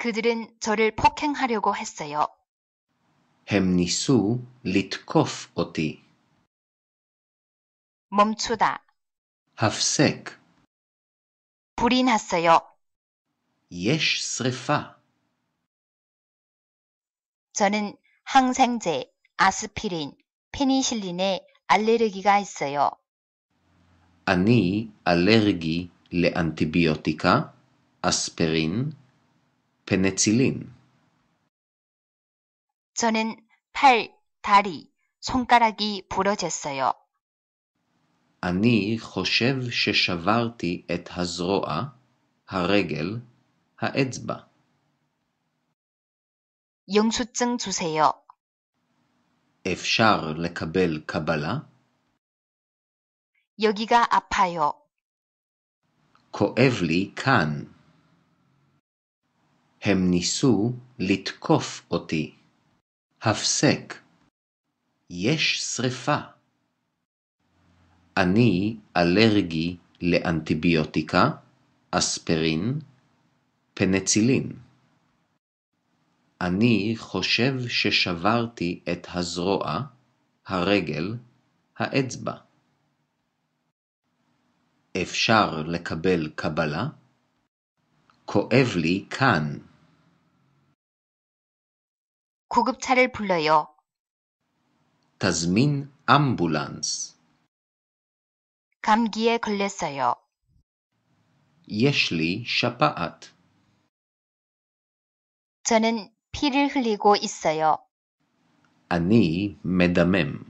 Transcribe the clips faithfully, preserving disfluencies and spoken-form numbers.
그들은 저를 폭행하려고 했어요. הם ניסו לתקוף אותי. 멈추다. הפסק. 불이 났어요. יש שריפה. 저는 항생제, 아스피린, 페니실린에 알레르기가 있어요. אני אלרגי לאנטיביוטיקה, אספרין, פנצילין. 저는 팔, 다리, 손가락이 부러졌어요. אני חושב ששברתי את הזרוע, הרגל, האצבע. 영수증 주세요. אפשר לקבל קבלה? 여기가 아파요. כואב לי כאן. הם ניסו לתקוף אותי. הפסק. יש שריפה. אני אלרגי לאנטיביוטיקה, אספרין, פנצילין. אני חושב ששברתי את הזרוע, הרגל, האצבע. אפשר לקבל קבלה? כואב לי כאן. 구급차를 불러요. תזמין אמבולנס. 감기에 걸렸어요. יש לי שפעת. 저는 피를 흘리고 있어요. אני מדמם.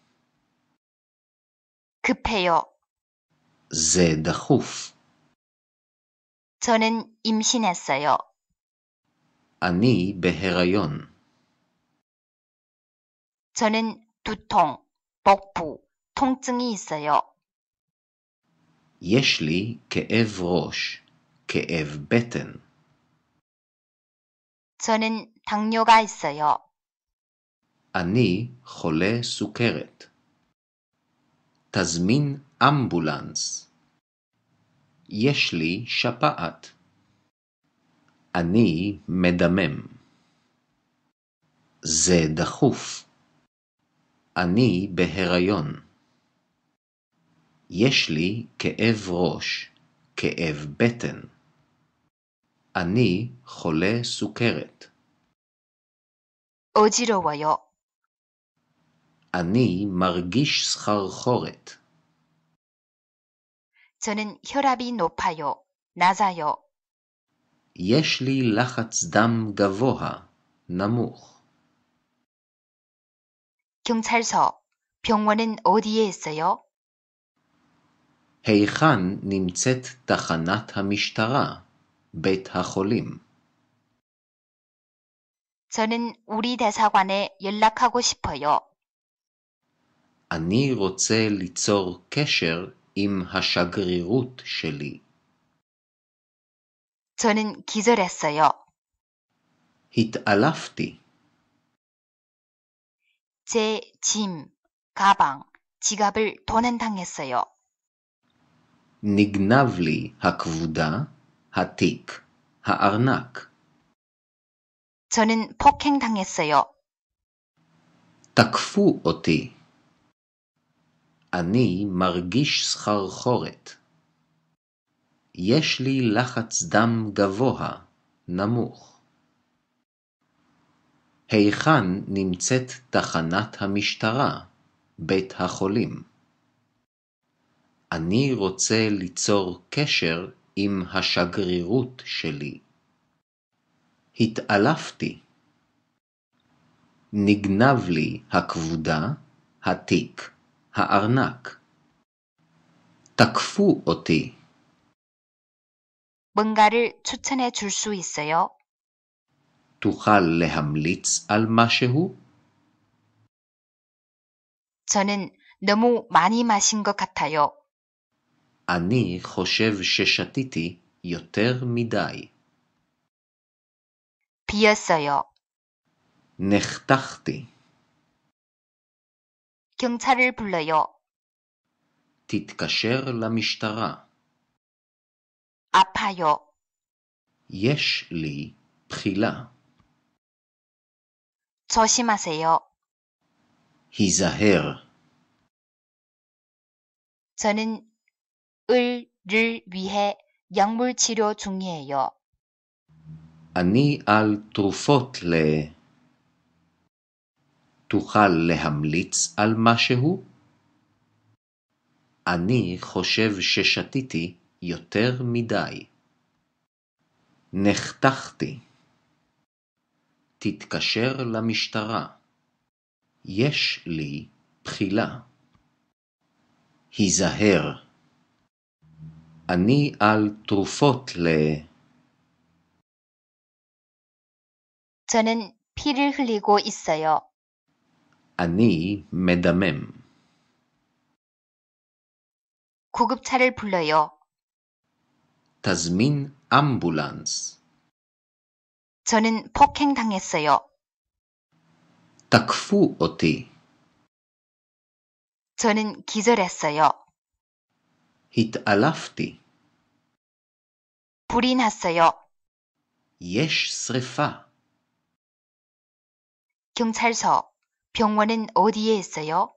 급해요. זה דחוף. 저는 임신했어요. אני בהיריון. 저는 두통, 복부, 통증이 있어요. יש לי כאב ראש, כאב בטן. 저는 당뇨가 있어요. אני חולה סוכרת. תזמין אמבולנס. יש לי שפעת. אני מדמם. זה דחוף. אני בהיריון. יש לי כאב ראש, כאב בטן. אני חולה סוכרת. 어지러워요. אני מרגיש סחרחורת. 저는 혈압이 높아요. 낮아요. יש לי לחץ דם גבוה, נמוך. 경찰서, 병원은 어디에 있어요? היכן נמצאת תחנת המשטרה, בית החולים? 저는 우리 대사관에 연락하고 싶어요. אני רוצה ליצור קשר עם השגרירות שלי. 저는 기절했어요. התעלפתי. 제 짐, 가방, 지갑을 도난당했어요. נגנב לי הכבודה, התיק, הארנק. 저는 폭행당했어요. תקפו אותי. אני מרגיש סחרחורת. יש לי לחץ דם גבוה, נמוך. היכן נמצאת תחנת המשטרה, בית החולים? אני רוצה ליצור קשר עם השגרירות שלי. התעלפתי. נגנב לי הכבודה, התיק, הארנק. תקפו אותי. 뭔가를 추천해 줄 수 있어요? תוכל להמליץ על משהו? 저는 너무 많이 마신 것 같아요. אני חושב ששתיתי יותר מדי. 비었어요. נחתכתי. 경찰을 불러요. תתקשר למשטרה. 아파요. יש לי בחילה. 조심하세요. היזהר. 저는 을을 위해 약물 치료 중이에요. אני על תרופות ל... תוכל להמליץ על משהו? אני חושב ששתיתי יותר מדי. נחתכתי. תתקשר למשטרה. יש לי בחילה. היזהר. אני על תרופות ל... 저는 피를 흘리고 있어요. אני מדמם. 구급차를 불러요. תזמין אמבולנס. 저는 폭행당했어요. תקפו אותי. 저는 기절했어요. התעלפתי. 불이 났어요. יש שריפה. 경찰서, 병원은 어디에 있어요?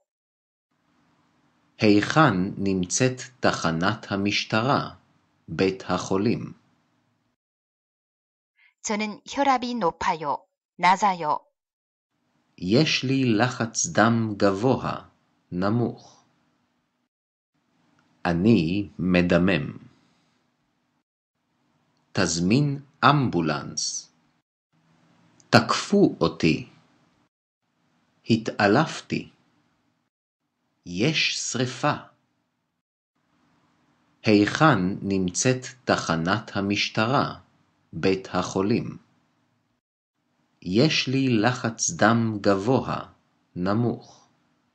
היכן נמצאת תחנת המשטרה? בית החולים. 저는 혈압이 높아요. 낮아요. יש לי לחץ דם גבוה, נמוך. אני מדמם. תזמין אמבולנס. תקפו אותי. התעלפתי. יש שריפה. היכן נמצאת תחנת המשטרה? בית החולים. יש לי לחץ דם גבוה, נמוך.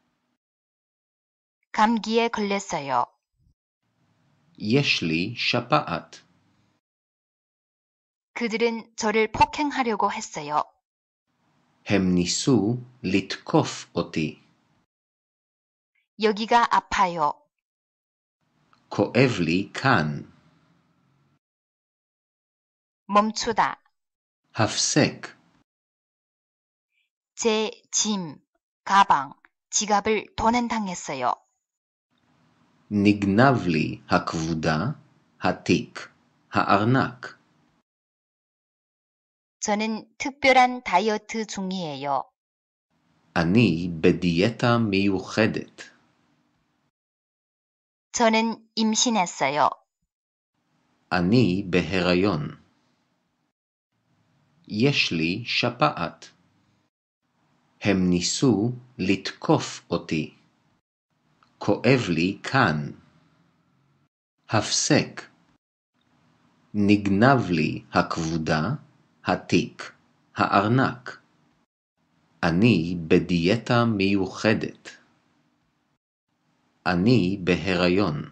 감기에 걸렸어요. יש לי שפעת. 그들은 저를 폭행하려고 했어요. הם ניסו לתקוף אותי. 여기가 아파요. כואב לי כאן. 멈추다. הפסק. 제 짐, 가방, 지갑을 도난당했어요. נגנב לי הכבודה, התיק, הארנק. 저는 특별한 다이어트 중이에요. אני בדיאטה מיוחדת. 저는 임신했어요. אני בהיריון. יש לי שפעת. הם ניסו לתקוף אותי. כואב לי כאן. הפסק. נגנב לי הכבודה, התיק, הארנק. אני בדיאטה מיוחדת. אני בהיריון.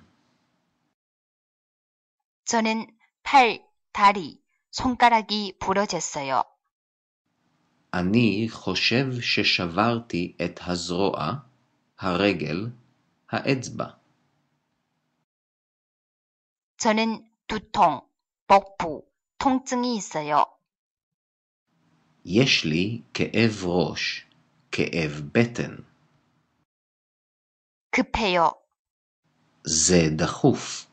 저는 팔, 다리, 손가락이 부러졌어요. אני חושב ששברתי את הזרוע, הרגל, האצבע. 저는 두통, 복부, 통증이 있어요. יש לי כאב ראש, כאב בטן. 급해요. זה דחוף.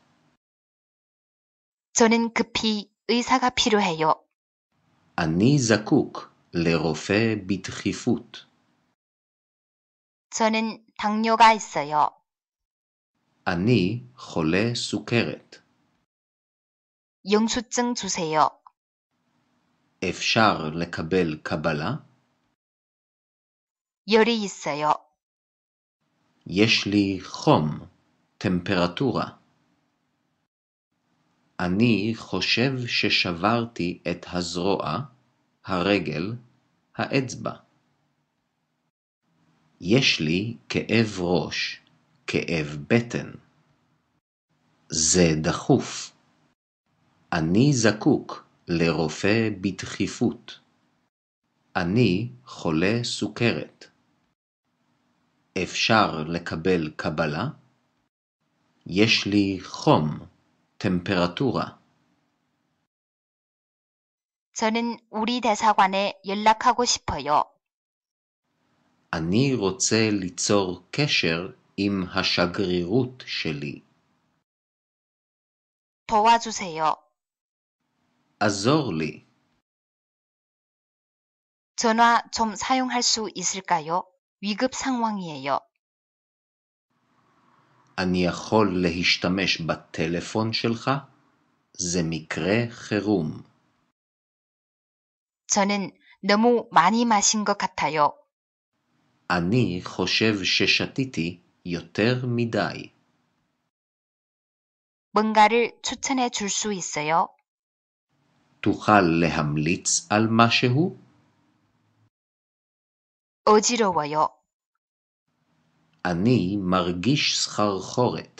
저는 급히 의사가 필요해요. אני זקוק לרופא בדחיפות. 저는 당뇨가 있어요. אני חולה סוכרת. 영수증 주세요. אפשר לקבל קבלה? 열이 있어요. יש לי חום, טמפרטורה. אני חושב ששברתי את הזרוע, הרגל, האצבע. יש לי כאב ראש, כאב בטן. זה דחוף. אני זקוק לרופא בדחיפות. אני חולה סוכרת. אפשר לקבל קבלה? יש לי חום, טמפרטורה. 저는 우리 대사관에 연락하고 싶어요. אני רוצה ליצור קשר עם השגרירות שלי. 도와주세요. עזור לי. 전화 좀 사용할 수 있을까요? 위급 상황이에요. אני יכול להשתמש בטלפון שלך? זה מקרה חירום. 저는 너무 많이 마신 것 같아요. אני חושב ששתיתי יותר מדי. 뭔가를 추천해 줄 수 있어요? תוכל להמליץ על משהו? 어지러워요. אני מרגיש סחרחורת.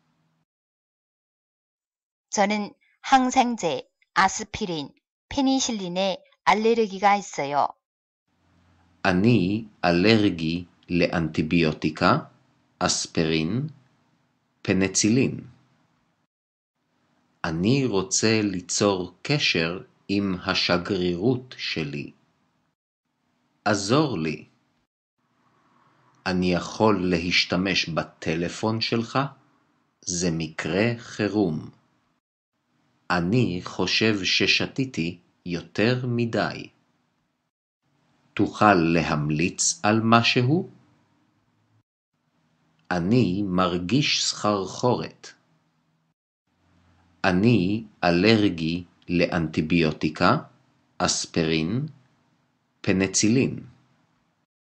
저는 항생제, 아스피린, 페니실린에 알레르기가 있어요. אני אלרגי לאנטיביוטיקה, אספרין, פנצילין. אני רוצה ליצור קשר עם השגרירות שלי. עזור לי. אני יכול להשתמש בטלפון שלך? זה מקרה חירום. אני חושב ששתיתי יותר מדי. תוכל להמליץ על משהו? אני מרגיש סחרחורת. אני אלרגי לאנטיביוטיקה, אספרין, פנצילין.